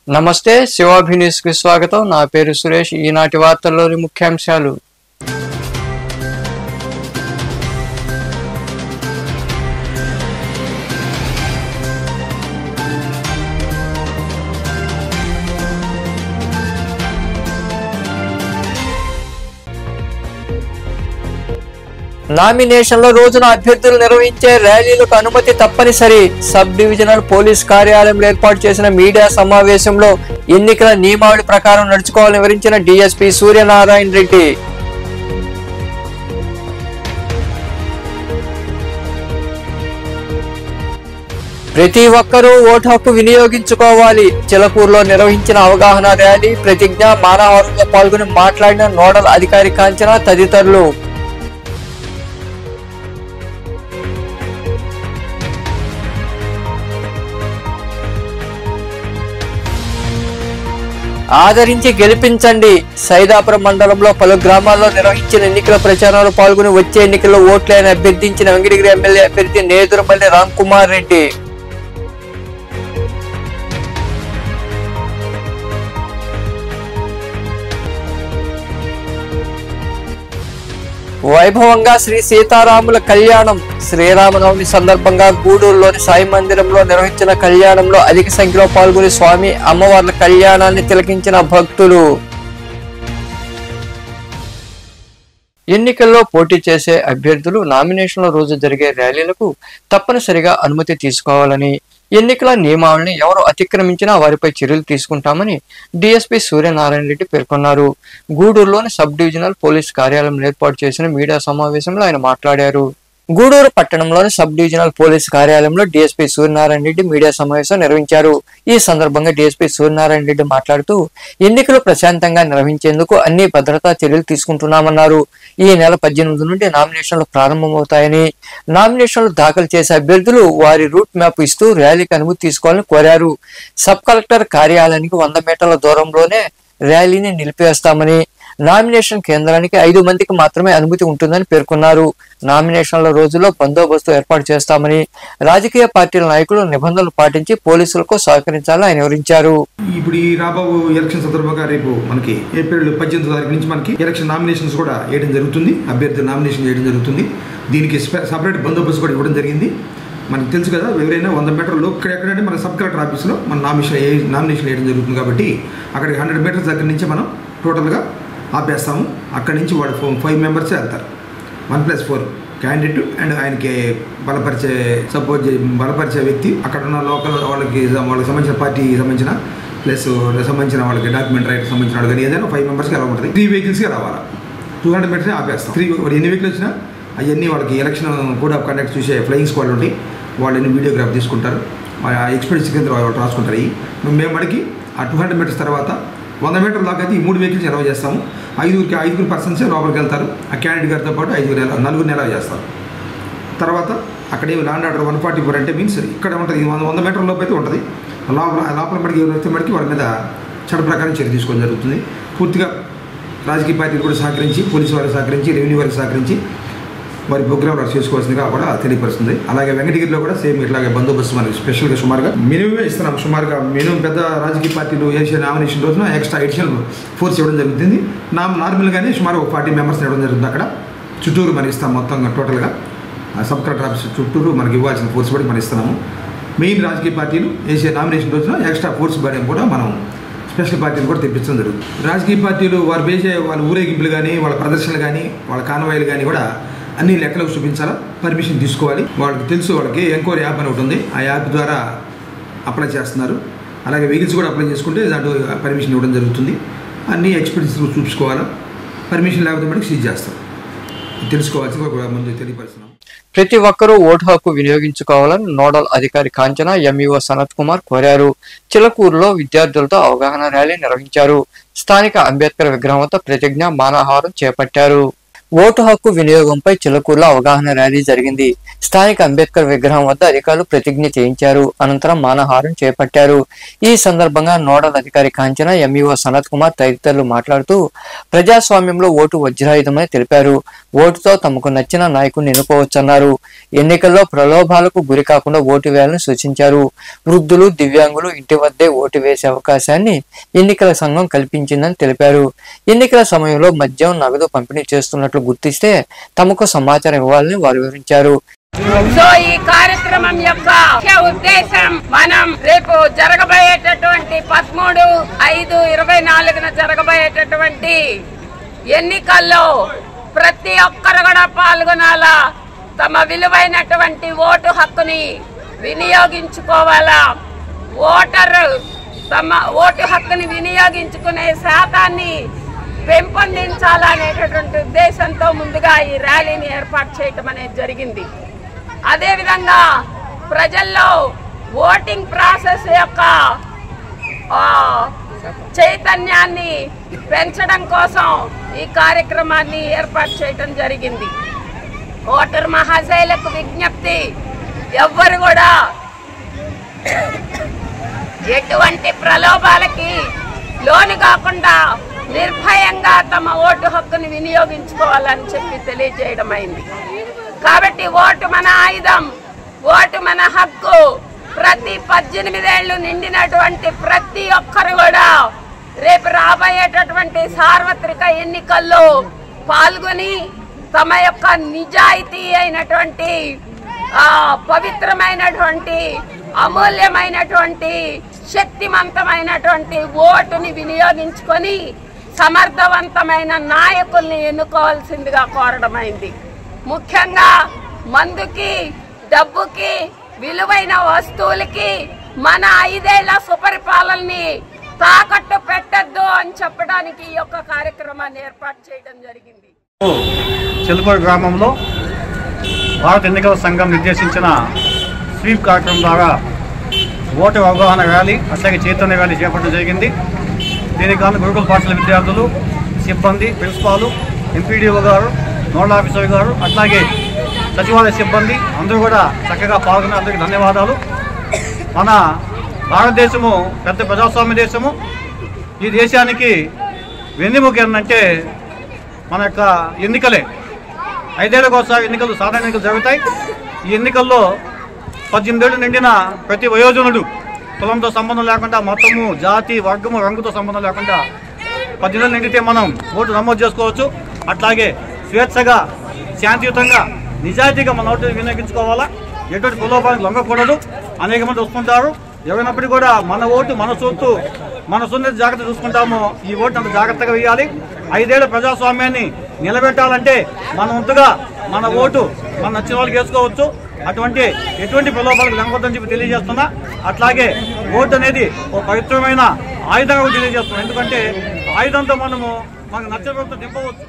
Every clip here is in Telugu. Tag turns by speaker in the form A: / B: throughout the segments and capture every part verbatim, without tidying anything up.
A: నమస్తే శివాభి న్యూస్ కి స్వాగతం. నా పేరు సురేష్. ఈనాటి వార్తల్లోని ముఖ్యాంశాలు. నామినేషన్ల రోజున అభ్యర్థులు నిర్వహించే ర్యాలీలకు అనుమతి తప్పనిసరి. సబ్ డివిజనల్ పోలీస్ కార్యాలయంలో ఏర్పాటు చేసిన మీడియా సమావేశంలో ఎన్నికల నియమావళి ప్రకారం నడుచుకోవాలని వివరించిన డీఎస్పీ సూర్యనారాయణ రెడ్డి. ప్రతి ఒక్కరూ ఓటు హక్కు వినియోగించుకోవాలి. చిలకూరులో నిర్వహించిన అవగాహన ర్యాలీ, ప్రతిజ్ఞ, మానవహారంలో పాల్గొని మాట్లాడిన నోడల్ అధికారి కాంచన తదితరులు. ఆదరించి గెలిపించండి. సైదాపురం మండలంలో పలు గ్రామాల్లో నిర్వహించిన ఎన్నికల ప్రచారంలో పాల్గొని వచ్చే ఎన్నికల్లో ఓట్లేని అభ్యర్థించిన వెంకటగిరి ఎమ్మెల్యే అభ్యర్థి నేదురుమల్లి రామ్ కుమార్ రెడ్డి. వైభవంగా శ్రీ సీతారాముల కళ్యాణం. శ్రీరామనవమి సందర్భంగా గూడూరులోని సాయి మందిరంలో నిర్వహించిన కళ్యాణంలో అధిక సంఖ్యలో పాల్గొని స్వామి అమ్మవార్ల కళ్యాణాన్ని తిలకించిన భక్తులు. ఎన్నికల్లో పోటీ చేసే అభ్యర్థులు నామినేషన్ల రోజు జరిగే ర్యాలీలకు తప్పనిసరిగా అనుమతి తీసుకోవాలని, ఎన్నికల నియమావళిని ఎవరు అతిక్రమించినా వారిపై చర్యలు తీసుకుంటామని డీఎస్పీ సూర్యనారాయణ రెడ్డి పేర్కొన్నారు. గూడూరులోని సబ్ డివిజనల్ పోలీస్ కార్యాలయంలో ఏర్పాటు చేసిన మీడియా సమావేశంలో ఆయన మాట్లాడారు. గూడూరు పట్టణంలోని సబ్ డివిజనల్ పోలీస్ కార్యాలయంలో డీఎస్పీ సూర్యనారాయణ రెడ్డి మీడియా సమావేశం నిర్వహించారు. ఈ సందర్భంగా డీఎస్పీ సూర్యనారాయణ రెడ్డి మాట్లాడుతూ ఎన్నికలు ప్రశాంతంగా నిర్వహించేందుకు అన్ని భద్రతా చర్యలు తీసుకుంటున్నామన్నారు. ఈ నెల పద్దెనిమిది నుండి నామినేషన్లు ప్రారంభమవుతాయని, నామినేషన్లు దాఖలు చేసే అభ్యర్థులు వారి రూట్ మ్యాప్ ఇస్తూ ర్యాలీకి అనుమతి తీసుకోవాలని కోరారు. సబ్ కలెక్టర్ కార్యాలయానికి వంద మీటర్ల దూరంలోనే ర్యాలీని నిలిపివేస్తామని, నామినేషన్ కేంద్రానికి ఐదు మందికి మాత్రమే అనుమతి ఉంటుందని పేర్కొన్నారు. నామినేషన్ల రోజుల్లో బందోబస్తు ఏర్పాటు చేస్తామని, రాజకీయ పార్టీల నాయకులు నిబంధనలు పాటించి పోలీసులకు సహకరించాలని ఆయన వివరించారు.
B: ఇప్పుడు ఈ రాబో ఎలక్షన్ సందర్భంగా రేపు మనకి ఏప్రిల్ పద్దెనిమిది తారీఖు నుంచి మనకి ఎలక్షన్ నామినేషన్స్ కూడా వేయడం జరుగుతుంది. అభ్యర్థులు నామినేషన్ చేయడం జరుగుతుంది. దీనికి సపరేట్ బందోబస్తు కూడా ఇవ్వడం జరిగింది. మనకు తెలుసు కదా, ఎవరైనా వంద మీటర్లు ఎక్కడంటే మన సబ్ కలెక్టర్ ఆఫీస్లో మన నామినేషన్ నామినేషన్ వేయడం జరుగుతుంది. కాబట్టి అక్కడికి హండ్రెడ్ మీటర్స్ దగ్గర నుంచి మనం టోటల్గా ఆపేస్తాము. అక్కడి నుంచి వాడు ఫైవ్ మెంబర్స్ వెళ్తారు. One plus four candidate and ఆయనకి బలపరిచే సపోర్ట్ బలపరిచే వ్యక్తి, అక్కడ ఉన్న లోకల్ వాళ్ళకి వాళ్ళకి సంబంధించిన పార్టీకి సంబంధించిన ప్లస్ సంబంధించిన వాళ్ళకి డాక్యుమెంట్ రైట్ సంబంధించిన వాళ్ళు కానీ ఏదైనా ఫైవ్ మెంబర్స్కి ఎలా ఉంటుంది. త్రీ వెహికల్స్కి రావాలి. టూ హండ్రెడ్ మీటర్స్ ఆపేస్తాం. త్రీ ఎన్ని వెహికల్ వచ్చినా అవన్నీ వాళ్ళకి ఎలక్షన్ కోడ్ ఆఫ్ కండక్ట్ చూసే ఫ్లయింగ్ స్క్వాడ్ ఉంటాయి. వాళ్ళని వీడియోగ్రాఫ్ తీసుకుంటారు. ఎక్స్పీరియన్స్ కింద వాళ్ళు రాసుకుంటారు. మేము మనకి ఆ టూ హండ్రెడ్ మీటర్స్ తర్వాత వంద మీటర్ల దాకా అయితే ఈ మూడు వెహికల్స్ ఎలవ్ చేస్తాము. ఐదుగురికి ఐదుగురు పర్సన్సే లోపలికి వెళ్తారు. ఆ క్యాండిడేట్ గారితో పాటు ఐదుగురు నలుగురిని ఎలవ్ చేస్తారు. తర్వాత అక్కడే law and order one forty four అంటే మీన్స్ ఇక్కడ ఉంటుంది. వంద వంద మీటర్ల లోపు అయితే ఉంటుంది. లోపల లోపల మడికి ఎవరైతే మడికి వాళ్ళ మీద చట్ట ప్రకారం చర్య తీసుకోవడం జరుగుతుంది. పూర్తిగా రాజకీయ పార్టీలు కూడా సహకరించి, పోలీసు వారికి సహకరించి, రెవెన్యూ వారికి సహకరించి వారి ప్రోగ్రామ్ వర్క్ చేసుకోవాల్సిందిగా కూడా తెలియపరుస్తుంది. అలాగే వెంకటగిరిలో కూడా సేమ్ ఇట్లాగే బందోబస్తు మనకి స్పెషల్గా సుమారుగా మినిమమే ఇస్తున్నాం. సుమారుగా మినిమం పెద్ద రాజకీయ పార్టీలు వేసే నామినేషన్ రోజున ఎక్స్ట్రా అడిషనల్ ఫోర్స్ ఇవ్వడం జరుగుతుంది. నా నార్మల్గానే సుమారు ఒక ఫార్టీ మెంబర్స్ ఇవ్వడం జరుగుతుంది. అక్కడ చుట్టూరు మనం ఇస్తాం. మొత్తంగా టోటల్గా సబ్ కలెక్టర్ ఆఫీస్ చుట్టూరు మనకి ఇవ్వాల్సిన ఫోర్స్ కూడా మనం ఇస్తున్నాము. మెయిన్ రాజకీయ పార్టీలు వేసే నామినేషన్ రోజున ఎక్స్ట్రా ఫోర్స్ బడి కూడా మనం స్పెషల్ పార్టీలు కూడా తెప్పించడం జరుగుతుంది. రాజకీయ పార్టీలు వారు వేసే వాళ్ళ ఊరేగింపులు కానీ, వాళ్ళ ప్రదర్శనలు కానీ, వాళ్ళ కాన్వాయిలు కానీ కూడా అన్ని లెక్కలకు చూపించాలా, పర్మిషన్ తీసుకోవాలి. వాళ్ళకి తెలుసు, వాళ్ళకి ఎంక్వైరీ యాప్ అని ఒకటి ఉంది. ఆ యాప్ ద్వారా అప్లై చేస్తున్నారు. అలాగే వెహికల్స్ కూడా అప్లై చేసుకుంటే దాంట్లో పర్మిషన్ ఇవ్వడం జరుగుతుంది. అన్ని ఎక్స్పీరియన్స్ చూపించుకోవాలా. పర్మిషన్ లేకపోతే మనకి సీజ్ చేస్తాం. తెలుసుకోవాల్సి కూడా ముందు తెలియపరుస్తున్నాం.
A: ప్రతి ఒక్కరూ ఓటు హక్కు వినియోగించుకోవాలని నోడల్ అధికారి కాంచన ఎంఈఓ సనత్ కుమార్ కోరారు. చిలకూరులో విద్యార్థులతో అవగాహన ర్యాలీ నిర్వహించారు. స్థానిక అంబేద్కర్ విగ్రహం వద్ద ప్రతిజ్ఞ, మానవహారం చేపట్టారు. ఓటు హక్కు వినియోగంపై చిలుకూరులో అవగాహన ర్యాలీ జరిగింది. స్థానిక అంబేద్కర్ విగ్రహం వద్ద అధికారులు ప్రతిజ్ఞ చేయించారు. అనంతరం మానహారం చేపట్టారు. ఈ సందర్భంగా నోడల్ అధికారి కాంచన, ఎంఈఓ సనత్ కుమార్ తదితరులు మాట్లాడుతూ ప్రజాస్వామ్యంలో ఓటు వజ్రాయుధమని తెలిపారు. ఓటుతో తమకు నచ్చిన నాయకుడిని ఎన్నుకోవచ్చన్నారు. ఎన్నికల్లో ప్రలోభాలకు గురి కాకుండా ఓటు వేయాలని సూచించారు. వృద్ధులు, దివ్యాంగులు ఇంటి వద్దే ఓటు వేసే అవకాశాన్ని ఎన్నికల సంఘం కల్పించిందని తెలిపారు. ఎన్నికల సమయంలో మద్యం, నగదు పంపిణీ చేస్తున్నట్లు గుర్తిస్తే తమకు సమాచారం ఇవ్వాలని వారు వివరించారు.
C: సో ఈ కార్యక్రమం యొక్క ముఖ్య ఉద్దేశం మనం రేపు జరగబోయేటటువంటి పదమూడు ఐదు ఇరవై నాలుగున జరగబోయేటటువంటి ఎన్నికల్లో ప్రతి ఒక్కరు కూడా పాల్గొనాలా, తమ విలువైనటువంటి ఓటు హక్కుని వినియోగించుకోవాలా, ఓటరు తమ ఓటు హక్కుని వినియోగించుకునే శాతాన్ని పెంపొందించాలనేటటువంటి ఉద్దేశంతో ముందుగా ఈ ర్యాలీని ఏర్పాటు చేయటం అనేది జరిగింది. అదేవిధంగా ప్రజల్లో ఓటింగ్ ప్రాసెస్ యొక్క చైతన్యాన్ని పెంచడం కోసం ఈ కార్యక్రమాన్ని ఏర్పాటు చేయడం జరిగింది. ఓటర్ మహాశైలకు విజ్ఞప్తి, ఎవ్వరు కూడా ఎటువంటి ప్రలోభాలకి లోను కాకుండా నిర్భయంగా తమ ఓటు హక్కుని వినియోగించుకోవాలని చెప్పి తెలియజేయడం అయింది. కాబట్టి ఓటు మన ఆయుధం, ఓటు మన హక్కు. ప్రతి పద్దెనిమిదేళ్లు నిండినటువంటి ప్రతి ఒక్కరు కూడా రేపు రాబోయేటటువంటి సార్వత్రిక ఎన్నికల్లో పాల్గొని తమ యొక్క నిజాయితీ అయినటువంటి పవిత్రమైనటువంటి అమూల్యమైనటువంటి శక్తివంతమైనటువంటి ఓటుని వినియోగించుకొని సమర్థవంతమైన నాయకుల్ని ఎన్నుకోవాల్సిందిగా కోరడమైంది. ముఖ్యంగా మందుకి, డబ్బుకి, విలువైన వస్తువులకి మన ఐదేళ్ల సుపరిపాలనని తాకట్టు పెట్టద్దు అని చెప్పడానికి ఈ యొక్క కార్యక్రమాన్ని ఏర్పాటు చేయడం జరిగింది.
D: చిలుకూరు గ్రామంలో భారత ఎన్నికల సంఘం నిర్దేశించిన స్వీప్ కార్యక్రమం ద్వారా ఓటు అవగాహన ర్యాలీ, అట్లాగే చైతన్య ర్యాలీ చేపట్టడం జరిగింది. దీనికి కాను గురుకుల పాఠశాల విద్యార్థులు, సిబ్బంది, ప్రిన్సిపాలు, ఎంపీడీఓ గారు, నోడల్ ఆఫీసర్ గారు, అట్లాగే సచివాలయ సిబ్బంది అందరూ కూడా చక్కగా పాల్గొన్న అందరికీ ధన్యవాదాలు. మన భారతదేశము పెద్ద ప్రజాస్వామ్య దేశము. ఈ దేశానికి వెన్నెముక ఏంటంటే మన యొక్క ఎన్నికలే. ఐదేళ్లకు ఒకసారి ఎన్నికలు, సాధారణ ఎన్నికలు జరుగుతాయి. ఈ ఎన్నికల్లో పద్దెనిమిదేళ్ళు నిండిన ప్రతి వయోజనుడు కులంతో సంబంధం లేకుండా, మతము, జాతి, వర్గము, రంగుతో సంబంధం లేకుండా పద్దెనిమిది నిండితే మనం ఓటు నమోదు చేసుకోవచ్చు. అట్లాగే స్వేచ్ఛగా, శాంతియుతంగా, నిజాయితీగా మన ఓటు వినియోగించుకోవాలా. ఎటువంటి ప్రలోభానికి లొంగకూడదు. అనేక మంది వస్తుంటారు. ఎవరైనప్పటికీ కూడా మన ఓటు మన సొత్తు, మన సున్నిత జాగ్రత్త చూసుకుంటామో ఈ ఓటు అంత జాగ్రత్తగా వేయాలి. ఐదేళ్ల ప్రజాస్వామ్యాన్ని నిలబెట్టాలంటే మన వంతుగా మన ఓటు మన నచ్చిన వాళ్ళకి వేసుకోవచ్చు. అటువంటి ఎటువంటి ప్రలోభాలకు లొంగొద్దని చెప్పి తెలియజేస్తున్నా. అట్లాగే ఓటు అనేది ఒక పవిత్రమైన ఆయుధంగా తెలియజేస్తున్నాం. ఎందుకంటే ఆయుధంతో మనము మనకు నచ్చిన ప్రభుత్వం దింపవచ్చు.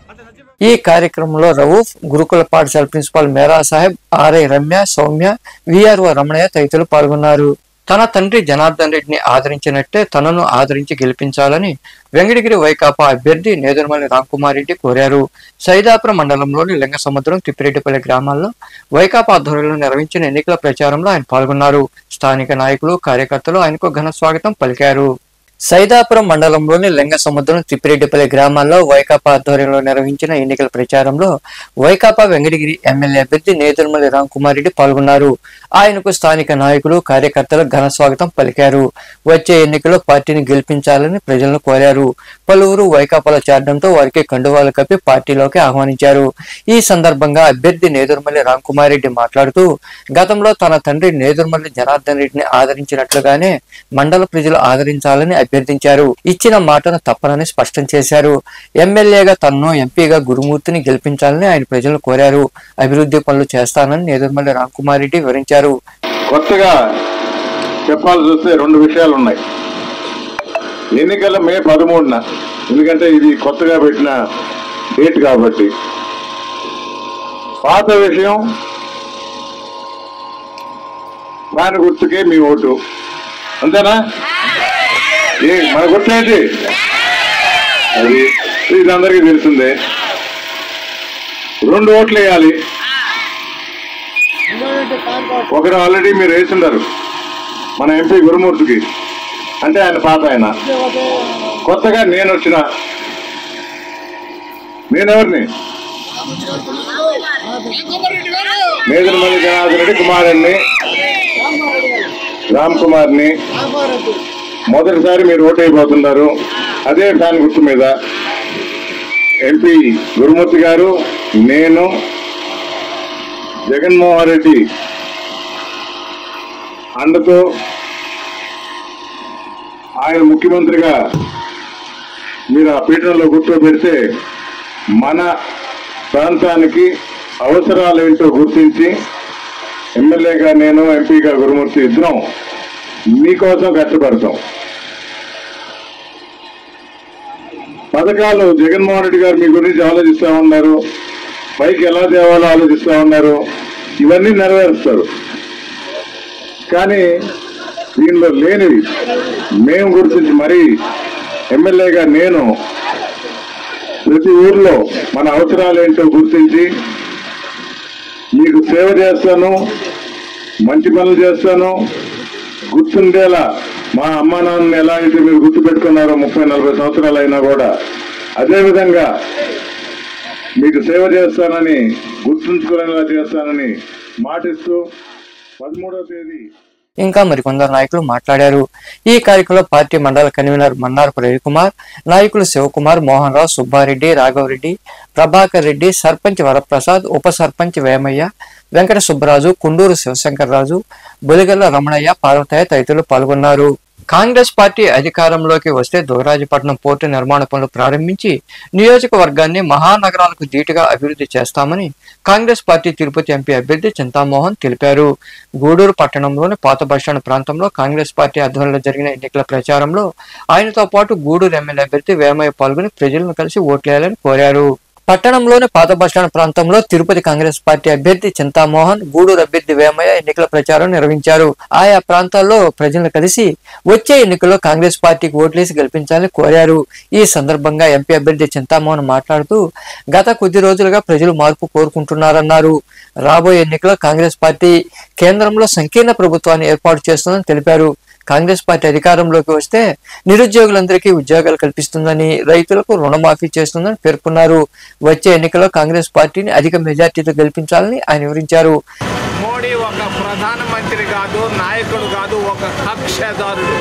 A: ఈ కార్యక్రమంలో రవూఫ్, గురుకుల పాఠశాల principal Mera Sahib, RI Ramya, Soumya, VRO Ramanaiah తదితరులు పాల్గొన్నారు. తన తండ్రి జనార్దన్ రెడ్డిని ఆదరించినట్టే తనను ఆదరించి గెలిపించాలని వెంకటగిరి వైకాపా అభ్యర్థి నేదురుమల్లి రాంకుమార్ రెడ్డి కోరారు. సైదాపురం మండలంలోని లింగసముద్రం, తిప్పిరెడ్డిపల్లి గ్రామాల్లో వైకాపా ఆధ్వర్యంలో నిర్వహించిన ఎన్నికల ప్రచారంలో ఆయన పాల్గొన్నారు. స్థానిక నాయకులు, కార్యకర్తలు ఆయనకు ఘన స్వాగతం పలికారు. సైదాపురం మండలంలోని లింగసముద్రం, తిప్పిరెడ్డిపల్లి గ్రామాల్లో వైకాపా ఆధ్వర్యంలో నిర్వహించిన ఎన్నికల ప్రచారంలో వైకాపా వెంకటగిరి ఎమ్మెల్యే అభ్యర్థి నేదురుమల్లి రాంకుమార్ రెడ్డి పాల్గొన్నారు. ఆయనకు స్థానిక నాయకులు, కార్యకర్తలు ఘన స్వాగతం పలికారు. వచ్చే ఎన్నికల్లో పార్టీని గెలిపించాలని ప్రజలను కోరారు. పలువురు వైకాపాలో చేరడంతో వారికి కండువాలు కప్పి పార్టీలోకి ఆహ్వానించారు. ఈ సందర్భంగా అభ్యర్థి నేదురుమల్లి రాంకుమార్ రెడ్డి మాట్లాడుతూ గతంలో తన తండ్రి నేదురుమల్లి జనార్దన్ రెడ్డిని ఆదరించినట్లుగానే మండల ప్రజలు ఆదరించాలని అభ్యర్థించారు. ఇచ్చిన మాటను తప్పనని స్పష్టం చేశారు. ఎమ్మెల్యేగా తనను, ఎంపీగా గురుమూర్తిని గెలిపించాలని ఆయన ప్రజలను కోరారు. అభివృద్ధి పనులు చేస్తానని నేదురుమల్లి రాంకుమార్ రెడ్డి వివరించారు.
E: కొత్తగా చెప్పాల్సి వస్తే రెండు విషయాలు ఉన్నాయి. ఎన్నికల మే పదమూడున, ఎందుకంటే ఇది కొత్తగా పెట్టిన డేట్ కాబట్టి. పాత విషయం, దాని గుర్తుకే మీ ఓటు, అంతేనా? ఏ మన గుర్తేంటి? అది ఇది అందరికీ తెలిసిందే. రెండు ఓట్లు వేయాలి. ఒకరు ఆల్రెడీ మీరు వేసిండారు మన ఎంపీ గురుమూర్తికి, అంటే ఆయన పాత ఆయన. కొత్తగా నేను వచ్చిన నేనెవరిని మేదనమల్లి జనార్దన్ రెడ్డి కుమారుణ్ణి రామ్ కుమార్ని మొదటిసారి మీరు ఓటు అయిపోతున్నారు. అదే ఫ్యాన్ గుర్తు మీద ఎంపీ గురుమూర్తి గారు, నేను, జగన్మోహన్ రెడ్డి అండతో ఆయన ముఖ్యమంత్రిగా మీరు ఆ పీఠంలో కూర్చోబెడితే మన ప్రాంతానికి అవసరాలు ఏంటో గుర్తించి ఎమ్మెల్యేగా నేను, ఎంపీగా గురుమూర్తి ఇద్దరం మీకోసం కష్టపడతాం. పథకాలు జగన్మోహన్ రెడ్డి గారు మీ గురించి ఆలోచిస్తూ ఉన్నారు, పైకి ఎలా తేవాలో ఆలోచిస్తూ ఉన్నారు, ఇవన్నీ నెరవేరుస్తారు. కానీ దీనిలో లేనివి మేము గుర్తించి మరీ ఎమ్మెల్యేగా నేను ప్రతి ఊర్లో మన అవసరాలు ఏంటో గుర్తించి మీకు సేవ చేస్తాను, మంచి పనులు చేస్తాను. గుర్తుండేలా మా అమ్మా నాన్నని ఎలా అయితే మీరు గుర్తుపెట్టుకున్నారో ముప్పై నలభై సంవత్సరాలు అయినా కూడా అదేవిధంగా మీకు సేవ చేస్తానని గుర్తుంచుకునేలా చేస్తానని మాటిస్తూ పదమూడవ తేదీ
A: ఇంకా మరికొందరు నాయకులు మాట్లాడారు. ఈ కార్యక్రమంలో పార్టీ మండల కన్వీనర్ మన్నారపు రవికుమార్, నాయకులు శివకుమార్, మోహన్ రావు, సుబ్బారెడ్డి, రాఘవరెడ్డి, ప్రభాకర్ రెడ్డి, సర్పంచ్ వరప్రసాద్, ఉప సర్పంచ్ వేమయ్య, వెంకట సుబ్బరాజు, కుండూరు శివశంకర్ రాజు, బొలిగల్ల రమణయ్య, పార్వతయ్య తదితరులు పాల్గొన్నారు. కాంగ్రెస్ పార్టీ అధికారంలోకి వస్తే దుగరాజపట్నం పోర్టు నిర్మాణ పనులు ప్రారంభించి నియోజకవర్గాన్ని మహానగరాలకు ధీటుగా అభివృద్ధి చేస్తామని కాంగ్రెస్ పార్టీ తిరుపతి ఎంపీ అభ్యర్థి చింతామోహన్ తెలిపారు. గూడూరు పట్టణంలోని పాత బస్టాండ్ ప్రాంతంలో కాంగ్రెస్ పార్టీ ఆధ్వర్యంలో జరిగిన ఎన్నికల ప్రచారంలో ఆయనతో పాటు గూడూరు ఎమ్మెల్యే అభ్యర్థి వేమయ్య పాల్గొని ప్రజలను కలిసి ఓట్లేయాలని కోరారు. పట్టణంలోని పాత బస్టాండ్ ప్రాంతంలో తిరుపతి కాంగ్రెస్ పార్టీ అభ్యర్థి చింతామోహన్, గూడూరు అభ్యర్థి వేమయ్య ఎన్నికల ప్రచారం నిర్వహించారు. ఆయా ప్రాంతాల్లో ప్రజలను కలిసి వచ్చే ఎన్నికల్లో కాంగ్రెస్ పార్టీకి ఓట్లేసి గెలిపించాలని కోరారు. ఈ సందర్భంగా ఎంపీ అభ్యర్థి చింతామోహన్ మాట్లాడుతూ గత కొద్ది రోజులుగా ప్రజలు మార్పు కోరుకుంటున్నారన్నారు. రాబోయే ఎన్నికల్లో కాంగ్రెస్ పార్టీ కేంద్రంలో సంకీర్ణ ప్రభుత్వాన్ని ఏర్పాటు చేస్తుందని తెలిపారు. కాంగ్రెస్ పార్టీ అధికారంలోకి వస్తే నిరుద్యోగులందరికీ ఉద్యోగాలు కల్పిస్తుందని, రైతులకు రుణమాఫీ చేస్తుందని పేర్కొన్నారు. వచ్చే ఎన్నికల్లో కాంగ్రెస్ పార్టీని అధిక మెజార్టీతో గెలిపించాలని ఆయన వివరించారు.
F: మోడీ ఒక ప్రధానమంత్రి కాదు, నాయకుడు కాదు, ఒక కక్షదారుడు.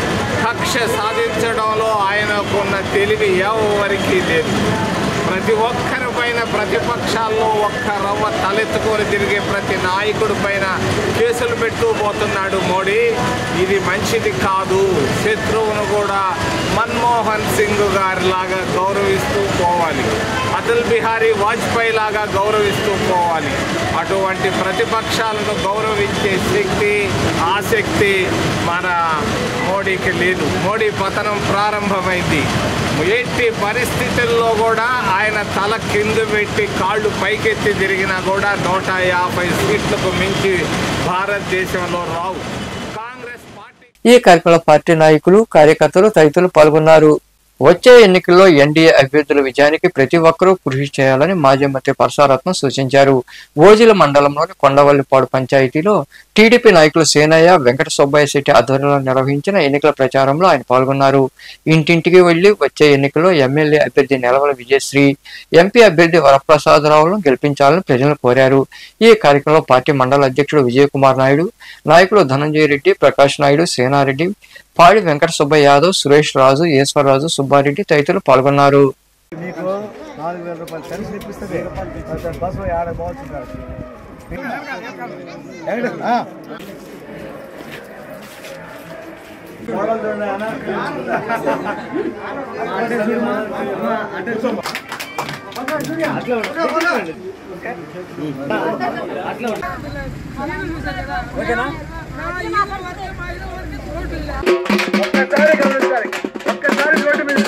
F: కక్ష సాధించడంలో ఆయనకున్న తెలివి ఎవరికి లేదు. ప్రతి ఒక్కరి పైన ప్రతిపక్షాల్లో ఒక్క రవ్వ తలెత్తుకొని తిరిగే ప్రతి నాయకుడి పైన కేసులు పెడుతూ పోతున్నాడు మోడీ. ఇది మంచిది కాదు. శత్రువును కూడా మన్మోహన్ సింగ్ గారి లాగా గౌరవిస్తూ పోవాలి, అటల్ బిహారీ వాజ్పేయి లాగా గౌరవిస్తూ పోవాలి. అటువంటి ప్రతిపక్షాలను గౌరవించే శక్తి, ఆసక్తి మన మోడీకి లేదు. మోడీ పతనం ప్రారంభమైంది. ఎట్టి పరిస్థితుల్లో కూడా ఆయన తల కింద పెట్టి కాళ్ళు పైకెత్తి తిరిగినా కూడా నూట యాభై సీట్లకు మించి భారతదేశంలో రావు. కాంగ్రెస్ పార్టీ
A: ఈ కార్యక్రమంలో పార్టీ నాయకులు, కార్యకర్తలు తదితరులు పాల్గొన్నారు. వచ్చే ఎన్నికల్లో ఎన్డీఏ అభ్యర్థుల విజయానికి ప్రతి ఒక్కరూ కృషి చేయాలని మాజీ మంత్రి పరసారత్నం సూచించారు. ఓజిల మండలంలోని కొండవల్లిపాడు పంచాయతీలో టీడీపీ నాయకులు సేనయ్య, వెంకట సుబ్బయ్య శెట్టి ఆధ్వర్యంలో నిర్వహించిన ఎన్నికల ప్రచారంలో ఆయన పాల్గొన్నారు. ఇంటింటికి వెళ్లి వచ్చే ఎన్నికల్లో ఎమ్మెల్యే అభ్యర్థి నెలవల విజయశ్రీ, ఎంపీ అభ్యర్థి వరప్రసాదరావులను గెలిపించాలని ప్రజలను కోరారు. ఈ కార్యక్రమంలో పార్టీ మండల అధ్యక్షుడు విజయ్ కుమార్ నాయుడు, నాయకులు ధనంజయ రెడ్డి, ప్రకాష్ నాయుడు, సేనారెడ్డి, పాడి వెంకట సుబ్బయ్య యాదవ్, సురేష్ రాజు, ఈశ్వరరాజు, సుబ్బారెడ్డి తదితరులు పాల్గొన్నారు.
G: ఒక్కసారి గమనించాలి, ఒక్కసారి రోడ్డు మీద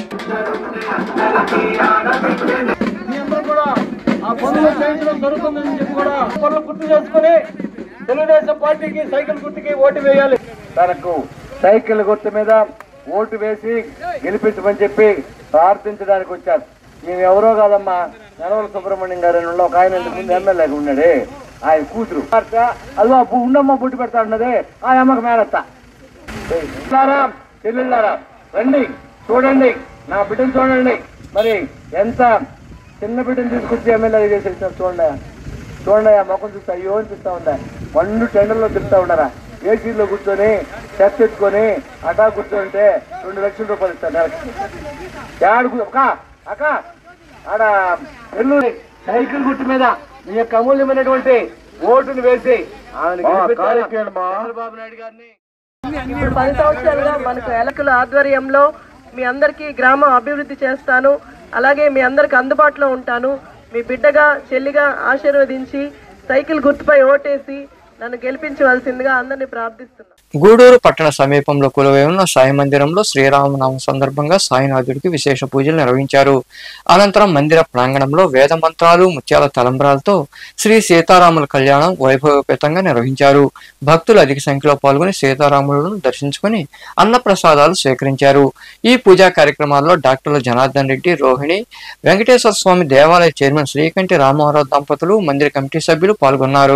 G: మీ అందరూ కూడా ఆ పనులు చేయించడం జరుగుతుందని చెప్పి కూడా పనులు గుర్తు చేసుకుని తెలుగుదేశం పార్టీకి సైకిల్ గుర్తుకి ఓటు వేయాలి. తనకు సైకిల్ గుర్తు మీద ఓటు వేసి గెలిపించమని చెప్పి ప్రార్థించడానికి వచ్చారు. మేము ఎవరో కాదమ్మా, నడవల సుబ్రహ్మణ్యం గారు అని ఒక ఆయన ఇంతకు ముందు ఎమ్మెల్యేగా ఉన్నాడే, ఆయన కూతురు. అదిగో ఉండమ్మ బొట్టు పెడతా ఉన్నదే ఆ అమ్మకు మేనత్త. చెల్లెళ్ళారా రండి, చూడండి నా బిడ్డను చూడండి. మరి ఎంత చిన్న బిడ్డను తీసుకొచ్చి ఎమ్మెల్యే చేసేసినారు చూడండి. చూడండి ఆ మొక్కం చూస్తా అయ్యో అని చూస్తా ఉందా. పండు టెండర్లో తిరుగుతా ఉన్నారా, ఏసీలో కూర్చొని చెత్త ఎత్తుకొని అటా కూర్చోంటే రెండు లక్షల రూపాయలు ఇస్తారు నెలకి. ఆడు అక్క అక్క ఆడ నెల్లూరు సైకిల్ గుర్తు మీద మీ యొక్క అమూల్యమైనటువంటి ఓటును వేసి చంద్రబాబు నాయుడు గారిని.
H: ఇప్పుడు పది సంవత్సరాలుగా మనకు ఎలకల ఆధ్వర్యంలో మీ అందరికీ గ్రామం అభివృద్ధి చేస్తాను, అలాగే మీ అందరికి అందుబాటులో ఉంటాను. మీ బిడ్డగా చెల్లిగా ఆశీర్వదించి సైకిల్ గుర్తుపై ఓటేసి నన్ను గెలిపించవలసిందిగా అందరినీ ప్రార్థిస్తున్నాను.
A: గూడూరు పట్టణ సమీపంలో కొలువై ఉన్న సాయి మందిరంలో శ్రీరామనామ సందర్భంగా సాయినాథుడికి విశేష పూజలు నిర్వహించారు. అనంతరం మందిర ప్రాంగణంలో వేద మంత్రాలు ముత్యాల తలంబ్రాలతో శ్రీ సీతారాముల కళ్యాణం వైభవపేతంగా నిర్వహించారు. భక్తులు అధిక సంఖ్యలో పాల్గొని సీతారాములను దర్శించుకుని అన్నప్రసాదాలు స్వీకరించారు. ఈ పూజా కార్యక్రమాల్లో డాక్టర్లు జనార్దన్ రెడ్డి, రోహిణి, వెంకటేశ్వర స్వామి దేవాలయ చైర్మన్ శ్రీకంఠి రామవరరావు దంపతులు, మందిర కమిటీ సభ్యులు పాల్గొన్నారు.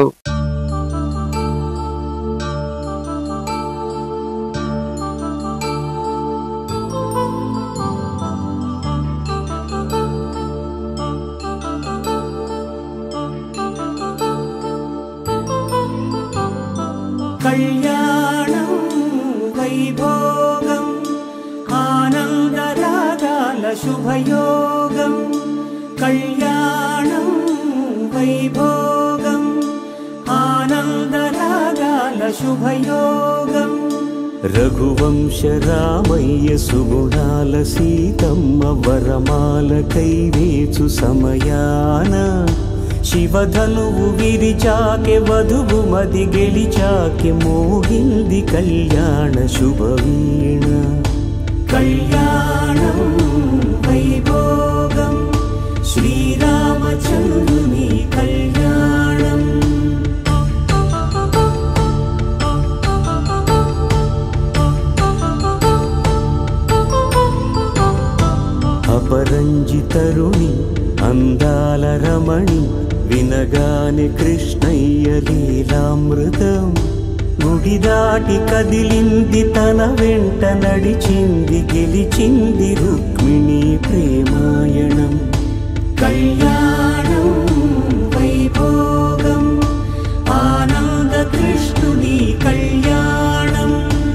I: కళ్యాణం వైభోగం ఆనందరాగాల శుభయోగం. కళ్యాణం వైభోగం ఆనందరాగాల శుభయోగం. రఘువంశ రామయ్య సుగుణాల సీతమ్మ వరమాల కైవేచు సమయాన శివధనువు విరిచాకె వధువు మది గెలిచాకె మోగింది కళ్యాణ శుభవీణ. కళ్యాణం వైభోగం శ్రీరామచంద్రుని కళ్యాణం. అపరంజి తరుణి అందాల రమణి వినగాని కృష్ణయ్య లీలామృతం. గుడి దాటి కదిలింది తన వెంట నడిచింది గెలిచింది రుక్మిణి ప్రేమాయణం. కళ్యాణం వైభోగం ఆనంద కృష్ణుని కళ్యాణం.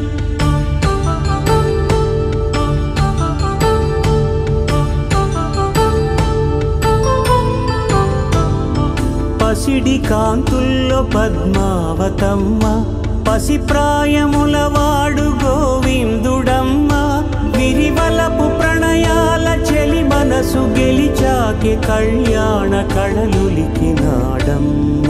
I: పసిడి కాంతుల్లో పద్మావతమ్మ పసి ప్రాయముల వాడు గోవిందుడమ్మ. విరివలపు ప్రణయాల చెలి మనసు గెలిచాకే కళ్యాణ కళలులికినాడమ్మ.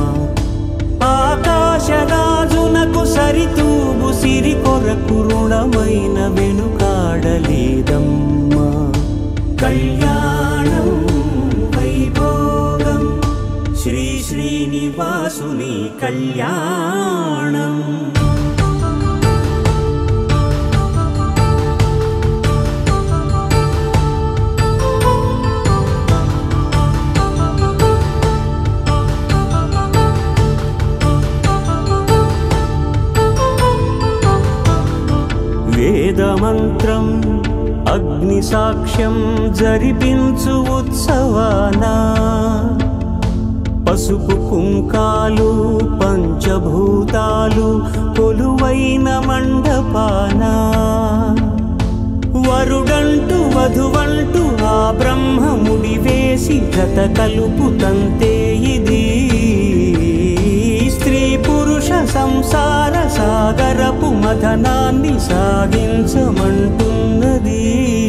I: ఆకాశరాజునకు సరితూబు సిరి కొరకు రుణమైన వెనుకాడలేదమ్మ. కళ్యాణం వైభోగం శ్రీ శ్రీనివాసుని కళ్యాణం. వేదమంత్రం అగ్ని సాక్ష్యం జరిపించు ఉత్సవానా. పసుపు కుంకాలు పంచభూతాలు కొలువైన మండపాన. వరుడంటూ వధువంటూ ఆ బ్రహ్మముడి వేసి గత కలుపు తంతే ఇది. స్త్రీ పురుష సంసార సాగరపు మథనాన్ని సాగించమంటున్నది.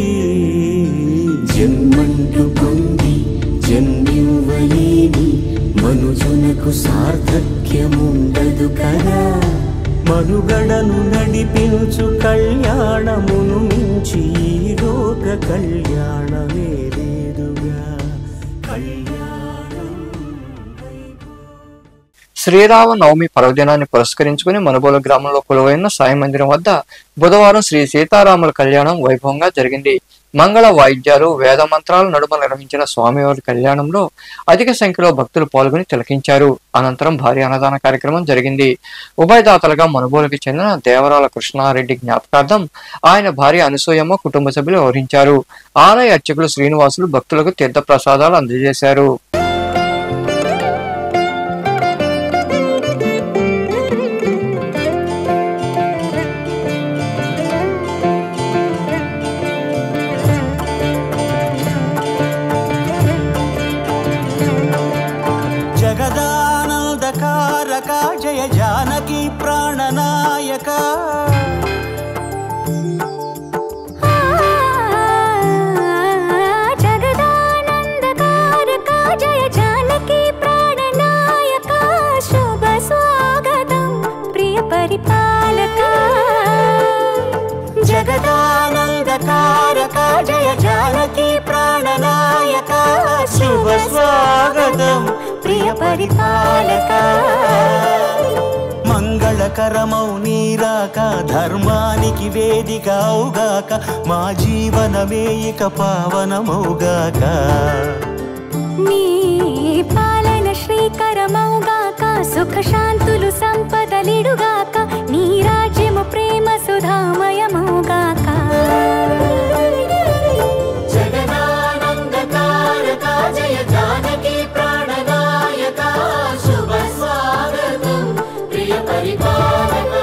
I: జన్మంటూ పొంది జన్మివ్వలేని మనుజునకు సార్థక్యముండదు కదా. మనుగడను నడిపించు కళ్యాణమును మించి ఈ లోక కళ్యాణమే లేదుగా.
A: శ్రీరామ నవమి పర్వదినాన్ని పురస్కరించుకుని మనుబోలు గ్రామంలో కొలువైన సాయి మందిరం వద్ద బుధవారం శ్రీ సీతారాముల కళ్యాణం వైభవంగా జరిగింది. మంగళ వాయిద్యాలు వేద మంత్రాల నడుమ నిర్వహించిన స్వామివారి కళ్యాణంలో అధిక సంఖ్యలో భక్తులు పాల్గొని తిలకించారు. అనంతరం భారీ అన్నదాన కార్యక్రమం జరిగింది. ఉభయదాతలుగా మనుబోలుకి చెందిన దేవరాల కృష్ణారెడ్డి జ్ఞాపకార్థం ఆయన భార్య అనసూయమ్మ కుటుంబ సభ్యులు వ్యవహరించారు. ఆలయ అర్చకులు శ్రీనివాసులు భక్తులకు తీర్థ ప్రసాదాలు అందజేశారు.
I: జగదానందకారక జయ జానకి ప్రాణనాయక జగదానందకారక జయ జానకి ప్రాణనాయక శుభ స్వాగతం ప్రియ పరిపాలక జగదానందకారక జయ జానకి ప్రాణనాయక శుభ స్వాగతం ప్రియ పరిపాలక మంగళకరమౌ నీరాక ధర్మానికి వేదిక అవుగాక మా జీవనమే ఇక పావనమౌగాక నీ పాలన శ్రీకరమౌగాక సుఖ శాంతులు సంపదలిడుగాక నీ రాజ్యము ప్రేమ సుధామయమౌగాక జగదానందకారక జయ జానకి ప్రాణనాయక శుభ స్వాగతం ప్రియ పరిపాలక.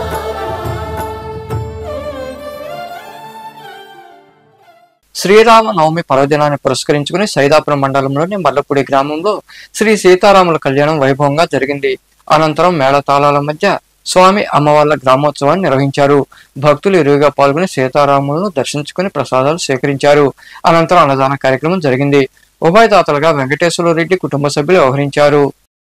A: శ్రీరామ నవమి పర్వదినాన్ని పురస్కరించుకుని సైదాపురం మండలంలోని మల్లపూడి గ్రామంలో శ్రీ సీతారాముల కళ్యాణం వైభవంగా జరిగింది. అనంతరం మేళతాళాల మధ్య స్వామి అమ్మవార్ల గ్రామోత్సవాన్ని నిర్వహించారు. భక్తులు ఇరువుగా పాల్గొని సీతారాములను దర్శించుకుని ప్రసాదాలు స్వీకరించారు. అనంతరం అన్నదాన కార్యక్రమం జరిగింది. ఉభయదాతలుగా వెంకటేశ్వర రెడ్డి కుటుంబ సభ్యులు వ్యవహరించారు.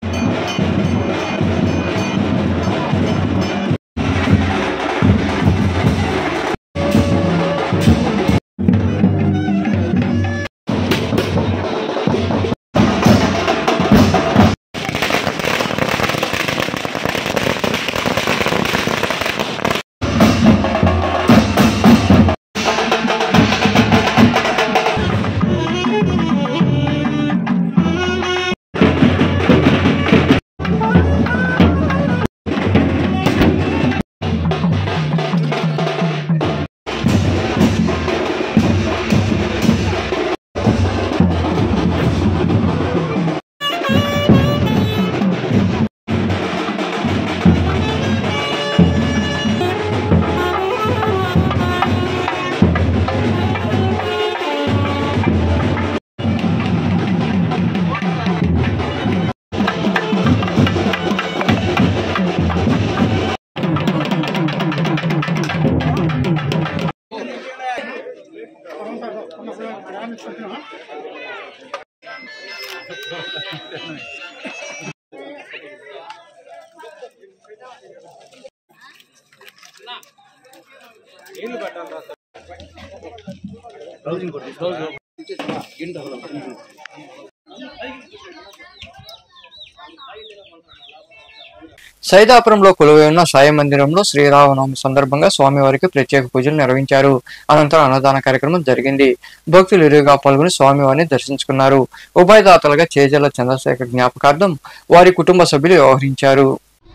A: సైదాపురంలో కొలువై ఉన్న సాయి మందిరంలో శ్రీరామనవమి సందర్భంగా స్వామివారికి ప్రత్యేక పూజలు నిర్వహించారు. అనంతరం అన్నదాన కార్యక్రమం జరిగింది. భక్తులు ఇరువుగా పాల్గొని స్వామివారిని దర్శించుకున్నారు. ఉభయదాతలుగా చేజల చంద్రశేఖర్ జ్ఞాపకార్థం వారి కుటుంబ సభ్యులు వ్యవహరించారు.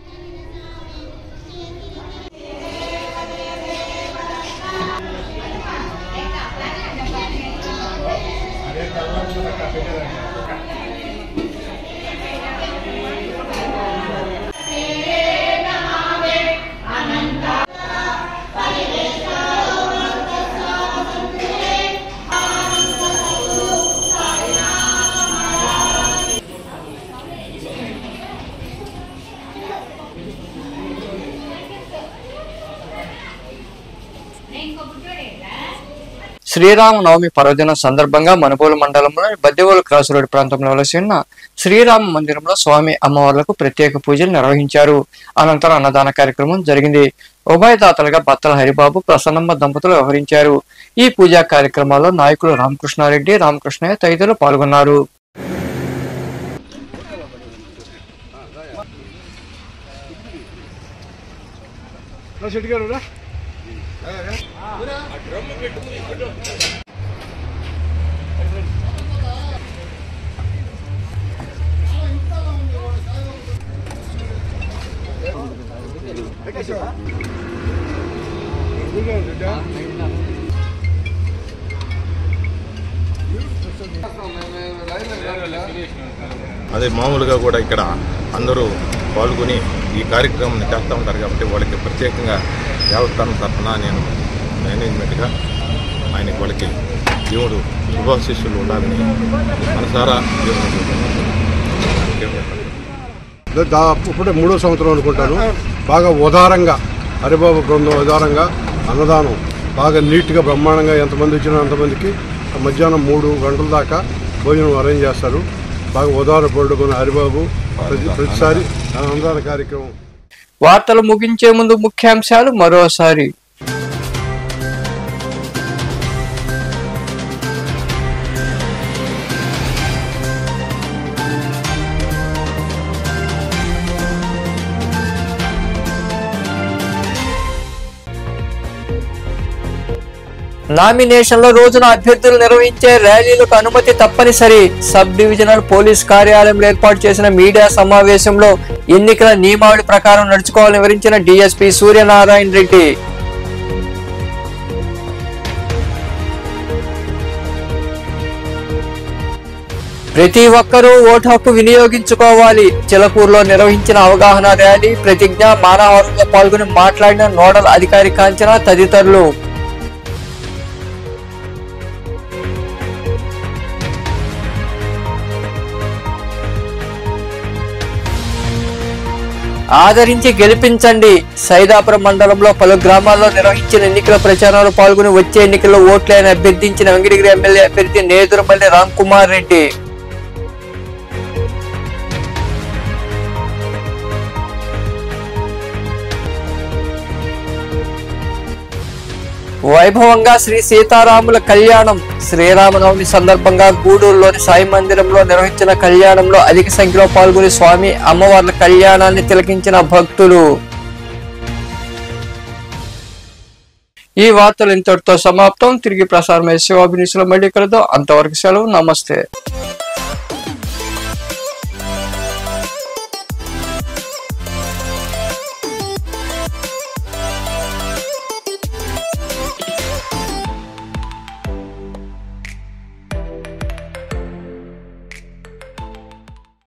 A: శ్రీరామనవమి పర్వదినం సందర్భంగా మనుబోలు మండలంలోని బద్దెవోలు క్రాస్ రోడ్ ప్రాంతంలో వెలసి ఉన్న శ్రీరామ మందిరంలో స్వామి అమ్మవార్లకు ప్రత్యేక పూజలు నిర్వహించారు. అనంతరం అన్నదాన కార్యక్రమం జరిగింది. ఉభయదాతలుగా బత్తల హరిబాబు, ప్రసన్నమ్మ దంపతులు వ్యవహరించారు. ఈ పూజా కార్యక్రమాల్లో నాయకులు రామకృష్ణారెడ్డి, రామకృష్ణయ్య తదితరులు పాల్గొన్నారు.
J: అదే మామూలుగా కూడా ఇక్కడ అందరూ పాల్గొని ఈ కార్యక్రమాన్ని చేస్తూ ఉంటారు కాబట్టి వాళ్ళకి ప్రత్యేకంగా దేవస్థానం తరఫున నేను మేనేజ్మెంట్గా ఆయనకి వాళ్ళకి దేవుడు శుభాశిష్యులు ఉండాలని మనసారా
K: ఇప్పుడే మూడో సంవత్సరం అనుకుంటాను. బాగా ఉదారంగా హరిబాబు బృందం ఉదారంగా అన్నదానం బాగా నీట్గా బ్రహ్మాండంగా ఎంతమంది వచ్చినా అంతమందికి మధ్యాహ్నం మూడు గంటల దాకా భోజనం అరేంజ్ చేస్తారు. బాగా ఉదార పడుకున్న హరిబాబు ప్రతి ప్రతిసారి అన్నదాన కార్యక్రమం.
A: వార్తలు ముగించే ముందు ముఖ్యాంశాలు మరోసారి. నామినేషన్ల రోజున అభ్యర్థులు నిర్వహించే ర్యాలీలకు అనుమతి తప్పనిసరి. సబ్ డివిజనల్ పోలీస్ కార్యాలయంలో ఏర్పాటు చేసిన మీడియా సమావేశంలో ఎన్నికల నియమావళి ప్రకారం నడుచుకోవాలని వివరించిన డీఎస్పీ సూర్యనారాయణ రెడ్డి. ప్రతి ఒక్కరూ ఓటు హక్కు వినియోగించుకోవాలి. చిలకూరులో నిర్వహించిన అవగాహన ర్యాలీ, ప్రతిజ్ఞ, మానవహారంలో పాల్గొని మాట్లాడిన నోడల్ అధికారి కాంచన తదితరులు. ఆదరించి గెలిపించండి. సైదాపురం మండలంలో పలు గ్రామాల్లో నిర్వహించిన ఎన్నికల ప్రచారంలో పాల్గొని వచ్చే ఎన్నికల్లో ఓట్లేని అభ్యర్థించిన వెంకటగిరి ఎమ్మెల్యే అభ్యర్థి నేదురుమల్లి రామ్ కుమార్ రెడ్డి. వైభవంగా శ్రీ సీతారాముల కళ్యాణం. శ్రీరామనవమి సందర్భంగా గూడూరులోని సాయి మందిరంలో నిర్వహించిన కళ్యాణంలో అధిక సంఖ్యలో పాల్గొని స్వామి అమ్మవార్ల కళ్యాణాన్ని తిలకించిన భక్తులు. ఈ వార్తలు ఇంతటితో సమాప్తం. తిరిగి ప్రసారమయ్యే శివాభినిసులో మళ్ళీ కలుద్దాం. అంతవరకు సెలవు. నమస్తే.